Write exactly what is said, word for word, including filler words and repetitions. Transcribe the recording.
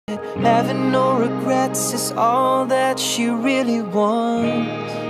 Having no regrets is all that she really wants.